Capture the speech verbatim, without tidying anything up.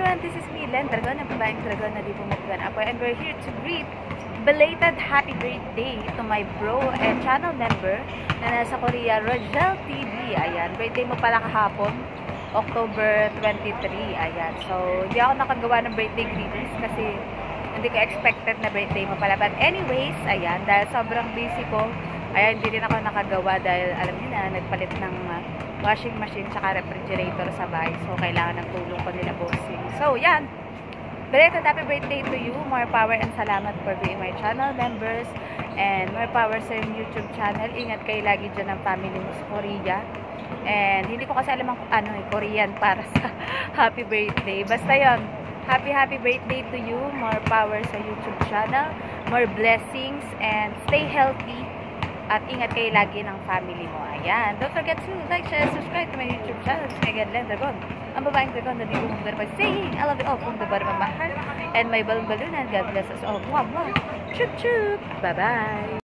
everyone, this is me, L H E N Dragon, ang babaeng dragon na di pumupugan ako, and we're here to greet belated happy birthday to my bro and channel member na nasa Korea, Rogel T V. Ayan, birthday mo pala kahapon, October twenty-three. Ayan, so hindi ako nakagawa ng birthday greetings kasi hindi ko expected na birthday mo pala. But anyways, ayan, dahil sobrang busy ko, ayan, hindi rin ako nakagawa dahil alam niyo na, nagpalit ng uh, washing machine tsaka refrigerator sa bahay. So, kailangan ng tulong ko nila bossing. So, yan. Belated happy birthday to you. More power and salamat for being my channel members. And more power sa yung YouTube channel. Ingat kayo lagi dyan ng family mo sa Korea. And hindi ko kasi alam ang ano, Korean para sa happy birthday. Basta yon. Happy, happy birthday to you. More power sa YouTube channel. More blessings. And stay healthy. At ingat kayo lagi ng family mo. Ayan. Don't forget to like, share, subscribe to my YouTube channel. It's me again, L H E N Dragon. Ang babaeng dragon na di bumugdar pa saying, I love you all from the bottom of my heart. And my balon-balunan. God bless us all. Mwah, mwah. Chup, chup. Bye-bye.